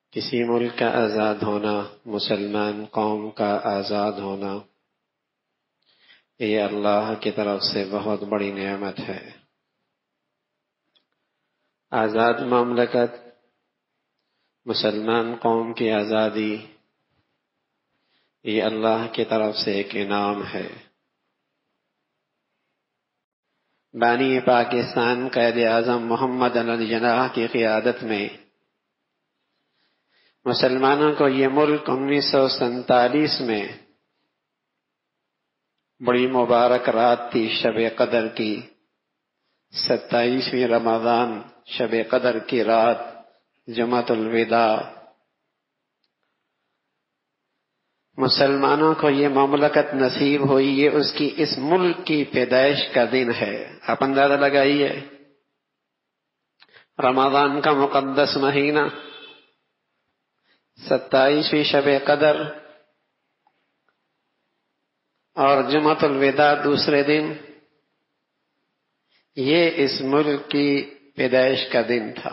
کسی ملک کا آزاد ہونا، مسلمان قوم کا آزاد ہونا، یہ اللہ کی طرف سے بہت بڑی نعمت ہے۔ آزاد مملکت، مسلمان قوم کی آزادی، یہ اللہ کی طرف سے ایک انعام ہے۔ بانی پاکستان قائد اعظم محمد علی جناح کی قیادت میں مسلمانوں کو یہ ملک 1947 میں بڑی مبارک رات تھی، شب قدر کی، 27ویں رمضان شب قدر کی رات، جمعۃ الوداع۔ مسلمانوں کو یہ مملکت نصیب ہوئی، یہ اس ملک کی پیدائش کا دن ہے۔ آپ اندازہ لگائیے، رمضان کا مقدس مہینہ، 27ویں شب قدر اور جمعۃ الوداع دوسرے دن، یہ اس ملک کی پیدائش کا دن تھا۔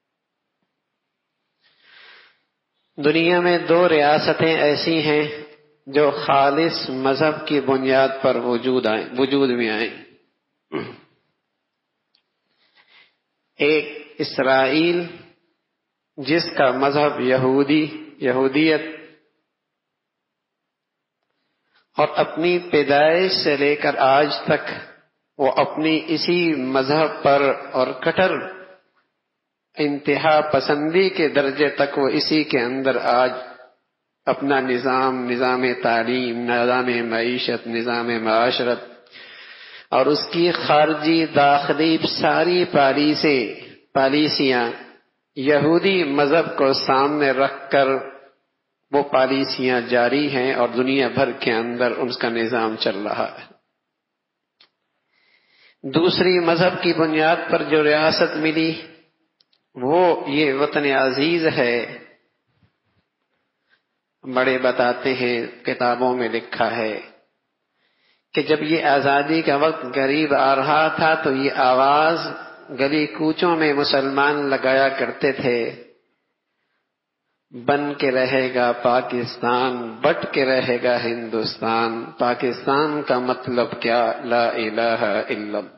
دنیا میں 2 ریاستیں ایسی ہیں جو خالص مذہب کی بنیاد پر وجود میں آئیں۔ ایک اسرائیل، جس کا مذہب یہودیت اور اپنی پیدائش سے لے کر آج تک وہ اپنی اسی مذہب پر اور کٹر انتہا پسندی کے درجے تک وہ اسی کے اندر آج اپنا نظام تعلیم، نظام معیشت، نظام معاشرت اور اس کی خارجی داخلی ساری پالیسیاں یہودی مذہب کو سامنے رکھ کر وہ پالیسیاں جاری ہیں اور دنیا بھر کے اندر اس کا نظام چل رہا ہے۔ دوسری مذہب کی بنیاد پر جو ریاست ملی وہ یہ وطن عزیز ہے۔ بڑے بتاتے ہیں، کتابوں میں لکھا ہے کہ جب یہ آزادی کا وقت قریب آ رہا تھا تو یہ آواز گلی کوچوں میں مسلمان لگایا کرتے تھے، بن کے رہے گا پاکستان، بٹ کے رہے گا ہندوستان، پاکستان کا مطلب کیا، لا الہ الا اللہ۔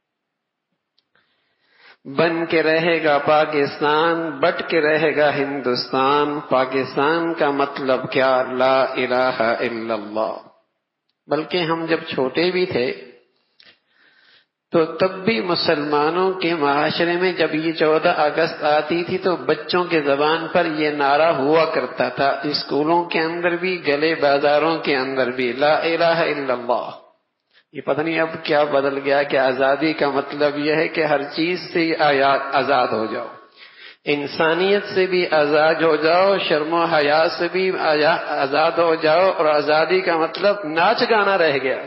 بن کے رہے گا پاکستان، بٹ کے رہے گا ہندوستان، پاکستان کا مطلب کیا، لا الہ الا اللہ۔ بلکہ ہم جب چھوٹے بھی تھے تو تب بھی مسلمانوں کے معاشرے میں جب یہ 14 اگست آتی تھی تو بچوں کے زبان پر یہ نعرہ ہوا کرتا تھا، اسکولوں کے اندر بھی، گلے بازاروں کے اندر بھی، لا الہ الا اللہ۔ یہ پتہ نہیں اب کیا بدل گیا کہ آزادی کا مطلب یہ ہے کہ ہر چیز سے آزاد ہو جاؤ، انسانیت سے بھی آزاد ہو جاؤ، شرم و حیا سے بھی آزاد ہو جاؤ، اور آزادی کا مطلب ناچ گانا رہ گیا۔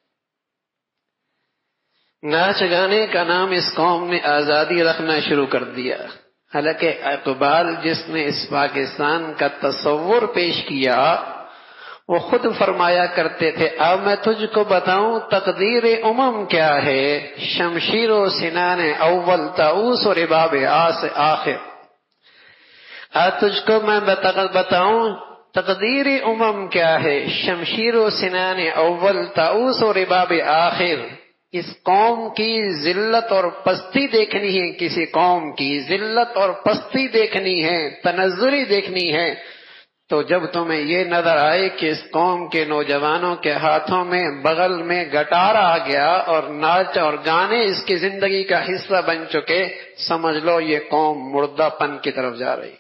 ناچ گانے کا نام اس قوم نے آزادی رکھنا شروع کر دیا۔ حالانکہ اقبال جس نے اس پاکستان کا تصور پیش کیا وہ خود فرمایا کرتے تھے، اب میں تجھ کو بتاؤں تقدیر امم کیا ہے، شمشیر و سنان اول طاؤس و رباب آخر۔ آج تجھ کو میں بتاؤں تقدیر امم کیا ہے، شمشیر و سنان اول طاؤس و رباب آخر۔ اس قوم کی ذلت اور پستی دیکھنی ہے، کسی قوم کی ذلت اور پستی دیکھنی ہے، تنزلی دیکھنی ہے، تو جب تمہیں یہ نظر آئے کہ اس قوم کے نوجوانوں کے ہاتھوں میں بغل میں گٹار آ گیا اور ناچ اور گانے اس کی زندگی کا حصہ بن چکے، سمجھ لو یہ قوم مردہ پن کی طرف جا رہی۔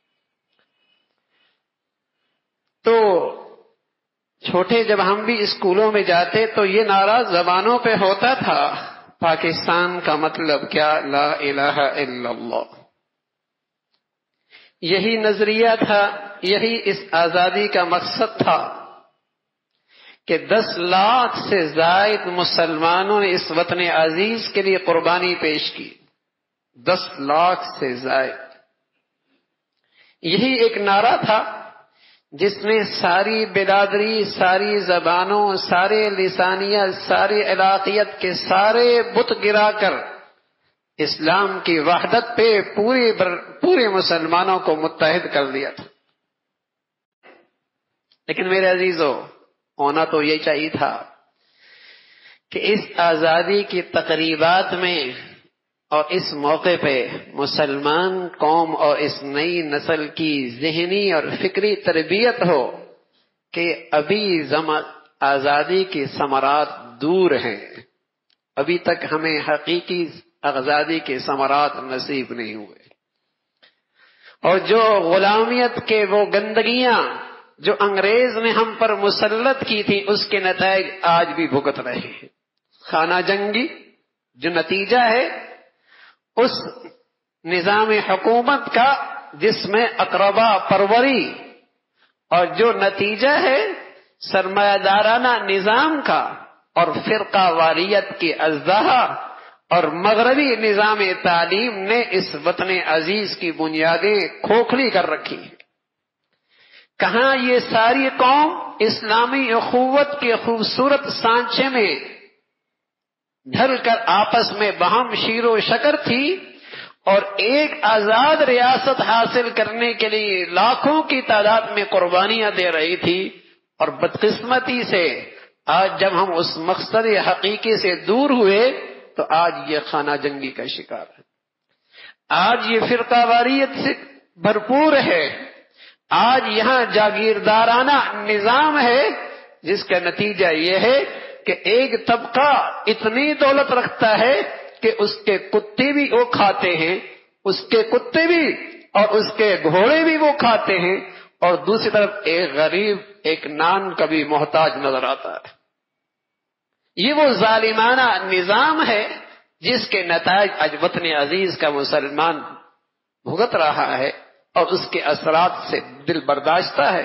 تو چھوٹے جب ہم بھی اسکولوں میں جاتے تو یہ نعرہ زبانوں پہ ہوتا تھا، پاکستان کا مطلب کیا، لا الہ الا اللہ۔ یہی نظریہ تھا، یہی اس آزادی کا مقصد تھا کہ 10 لاکھ سے زائد مسلمانوں نے اس وطن عزیز کے لیے قربانی پیش کی، 10 لاکھ سے زائد۔ یہی ایک نعرہ تھا جس نے ساری برادری، ساری زبانوں، سارے لسانیت، ساری علاقیت کے سارے بت گرا کر اسلام کی وحدت پہ پورے مسلمانوں کو متحد کر دیا تھا. لیکن میرے عزیزو، ہونا تو یہ چاہیے تھا کہ اس آزادی کی تقریبات میں اور اس موقع پہ مسلمان قوم اور اس نئی نسل کی ذہنی اور فکری تربیت ہو کہ ابھی آزادی کی ثمرات دور ہیں، ابھی تک ہمیں حقیقی آزادی کے ثمرات نصیب نہیں ہوئے، اور جو غلامیت کے وہ گندگیاں جو انگریز نے ہم پر مسلط کی تھی اس کے نتائج آج بھی بھگت رہے ہیں. خانہ جنگی جو نتیجہ ہے اس نظام حکومت کا جس میں اقربا پروری، اور جو نتیجہ ہے سرمایہ دارانہ نظام کا اور فرقہ واریت کی ازدہا اور مغربی نظام تعلیم نے اس وطن عزیز کی بنیادیں کھوکھلی کر رکھی ہیں. کہاں یہ ساری قوم اسلامی اخوت کے خوبصورت سانچے میں ڈھل کر آپس میں باہم شیر و شکر تھی اور ایک آزاد ریاست حاصل کرنے کے لیے لاکھوں کی تعداد میں قربانیاں دے رہی تھی، اور بدقسمتی سے آج جب ہم اس مقصد حقیقی سے دور ہوئے تو آج یہ خانہ جنگی کا شکار ہے، آج یہ فرقہ واریت سے بھرپور ہے، آج یہاں جاگیردارانہ نظام ہے جس کا نتیجہ یہ ہے کہ ایک طبقہ اتنی دولت رکھتا ہے کہ اس کے کتے بھی وہ کھاتے ہیں، اس کے کتے بھی اور اس کے گھوڑے بھی وہ کھاتے ہیں، اور دوسری طرف ایک غریب ایک نان کا بھی محتاج نظر آتا ہے. یہ وہ ظالمانہ نظام ہے جس کے نتائج آج وطن عزیز کا مسلمان بھگت رہا ہے اور اس کے اثرات سے دل برداشتہ ہے.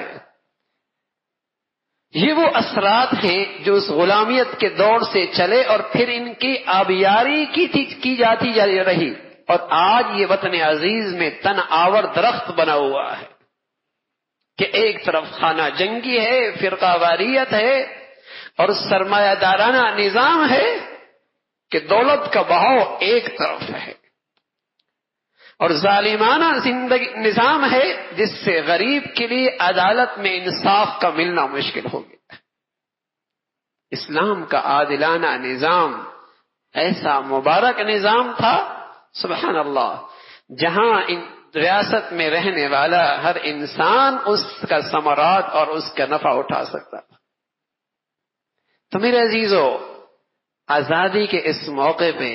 یہ وہ اثرات ہیں جو اس غلامیت کے دور سے چلے اور پھر ان کی آبیاری کی جاتی رہی، اور آج یہ وطن عزیز میں تن آور درخت بنا ہوا ہے کہ ایک طرف خانہ جنگی ہے، فرقہ واریت ہے اور سرمایہ دارانہ نظام ہے کہ دولت کا بہاؤ ایک طرف ہے، اور ظالمانہ نظام ہے جس سے غریب کے لیے عدالت میں انصاف کا ملنا مشکل ہو گیا. اسلام کا عادلانہ نظام ایسا مبارک نظام تھا، سبحان اللہ، جہاں ریاست میں رہنے والا ہر انسان اس کا ثمرات اور اس کا نفع اٹھا سکتا تھا. تو میرے عزیزو، آزادی کے اس موقع پہ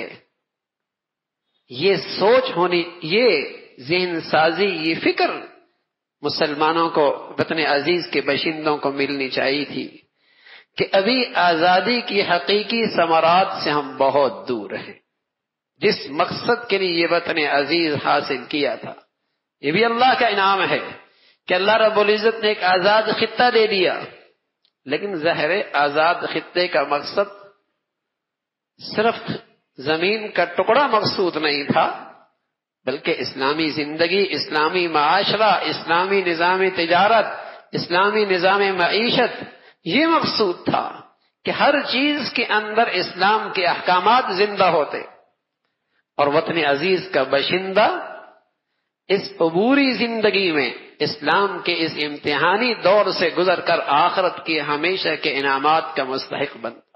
یہ سوچ ہونی، یہ ذہن سازی، یہ فکر مسلمانوں کو، وطن عزیز کے باشندوں کو ملنی چاہیے تھی کہ ابھی آزادی کی حقیقی ثمرات سے ہم بہت دور ہیں. جس مقصد کے لیے یہ وطن عزیز حاصل کیا تھا، یہ بھی اللہ کا انعام ہے کہ اللہ رب العزت نے ایک آزاد خطہ دے دیا. لیکن ظاہر آزاد خطے کا مقصد صرف زمین کا ٹکڑا مقصود نہیں تھا، بلکہ اسلامی زندگی، اسلامی معاشرہ، اسلامی نظام تجارت، اسلامی نظام معیشت، یہ مقصود تھا کہ ہر چیز کے اندر اسلام کے احکامات زندہ ہوتے، اور وطن عزیز کا باشندہ اس عبوری زندگی میں اسلام کے اس امتحانی دور سے گزر کر آخرت کے ہمیشہ کے انعامات کا مستحق بنتا.